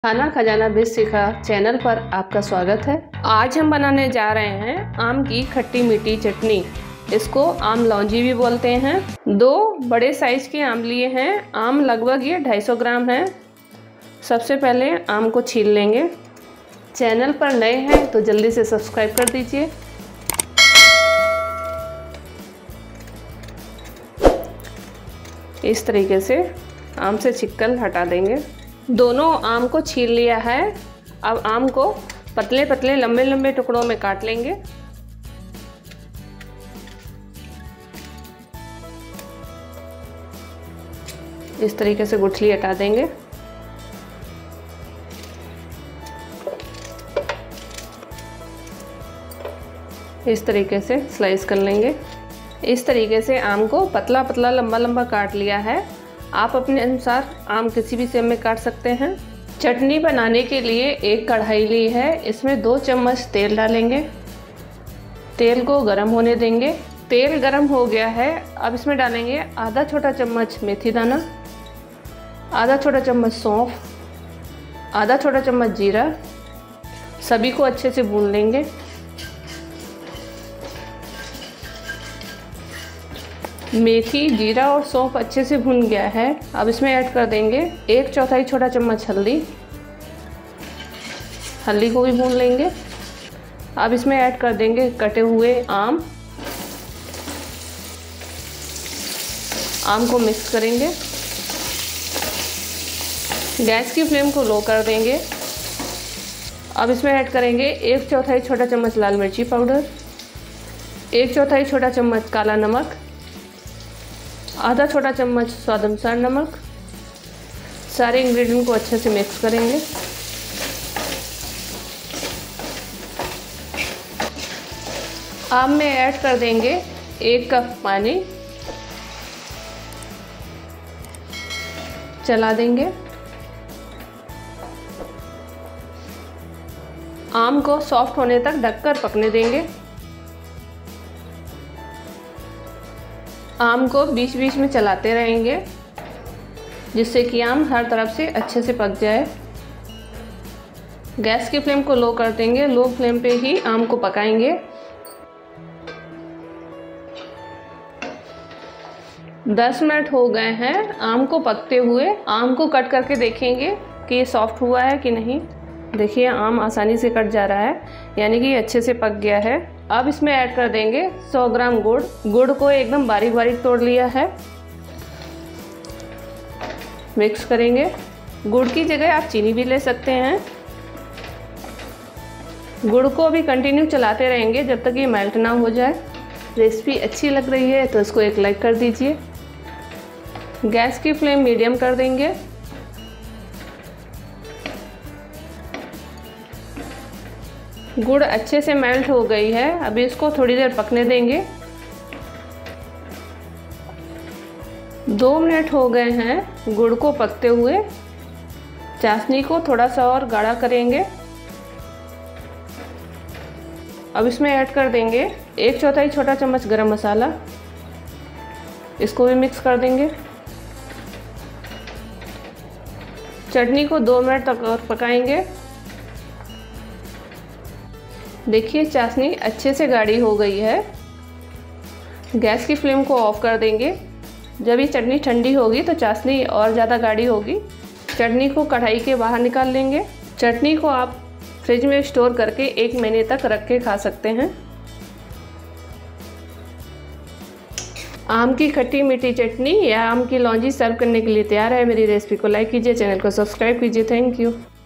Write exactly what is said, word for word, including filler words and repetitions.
खाना खजाना बिज सीखा चैनल पर आपका स्वागत है। आज हम बनाने जा रहे हैं आम की खट्टी मीठी चटनी। इसको आम लौंजी भी बोलते हैं। दो बड़े साइज के आम लिए हैं। आम लगभग ये दो सौ पचास ग्राम है। सबसे पहले आम को छील लेंगे। चैनल पर नए हैं तो जल्दी से सब्सक्राइब कर दीजिए। इस तरीके से आम से छिक्कल हटा देंगे। दोनों आम को छील लिया है। अब आम को पतले पतले लंबे लंबे टुकड़ों में काट लेंगे। इस तरीके से गुठली हटा देंगे। इस तरीके से स्लाइस कर लेंगे। इस तरीके से आम को पतला पतला लंबा लंबा काट लिया है। आप अपने अनुसार आम किसी भी शेप में काट सकते हैं। चटनी बनाने के लिए एक कढ़ाई ली है। इसमें दो चम्मच तेल डालेंगे। तेल को गरम होने देंगे। तेल गरम हो गया है। अब इसमें डालेंगे आधा छोटा चम्मच मेथी दाना, आधा छोटा चम्मच सौंफ, आधा छोटा चम्मच जीरा। सभी को अच्छे से भून लेंगे। मेथी, जीरा और सौंफ अच्छे से भुन गया है। अब इसमें ऐड कर देंगे एक चौथाई छोटा चम्मच हल्दी। हल्दी को भी भून लेंगे। अब इसमें ऐड कर देंगे कटे हुए आम। आम को मिक्स करेंगे। गैस की फ्लेम को लो कर देंगे। अब इसमें ऐड करेंगे एक चौथाई छोटा चम्मच लाल मिर्ची पाउडर, एक चौथाई छोटा चम्मच काला नमक, आधा छोटा चम्मच स्वाद अनुसार नमक। सारे इंग्रेडिएंट को अच्छे से मिक्स करेंगे। आम में ऐड कर देंगे एक कप पानी। चला देंगे। आम को सॉफ्ट होने तक ढककर पकने देंगे। आम को बीच बीच में चलाते रहेंगे जिससे कि आम हर तरफ से अच्छे से पक जाए। गैस की फ्लेम को लो कर देंगे। लो फ्लेम पे ही आम को पकाएंगे। दस मिनट हो गए हैं आम को पकते हुए। आम को कट करके देखेंगे कि ये सॉफ्ट हुआ है कि नहीं। देखिए आम आसानी से कट जा रहा है, यानी कि अच्छे से पक गया है। अब इसमें ऐड कर देंगे सौ ग्राम गुड़। गुड़ को एकदम बारीक बारीक तोड़ लिया है। मिक्स करेंगे। गुड़ की जगह आप चीनी भी ले सकते हैं। गुड़ को भी कंटिन्यू चलाते रहेंगे जब तक ये मेल्ट ना हो जाए। रेसिपी अच्छी लग रही है तो इसको एक लाइक कर दीजिए। गैस की फ्लेम मीडियम कर देंगे। गुड़ अच्छे से मेल्ट हो गई है। अभी इसको थोड़ी देर पकने देंगे। दो मिनट हो गए हैं गुड़ को पकते हुए। चाशनी को थोड़ा सा और गाढ़ा करेंगे। अब इसमें ऐड कर देंगे एक चौथाई छोटा चम्मच गरम मसाला। इसको भी मिक्स कर देंगे। चटनी को दो मिनट तक और पकाएंगे। देखिए चाशनी अच्छे से गाढ़ी हो गई है। गैस की फ्लेम को ऑफ कर देंगे। जब ये चटनी ठंडी होगी तो चाशनी और ज़्यादा गाढ़ी होगी। चटनी को कढ़ाई के बाहर निकाल लेंगे। चटनी को आप फ्रिज में स्टोर करके एक महीने तक रख के खा सकते हैं। आम की खट्टी मीठी चटनी या आम की लौंजी सर्व करने के लिए तैयार है। मेरी रेसिपी को लाइक कीजिए, चैनल को सब्सक्राइब कीजिए। Thank you.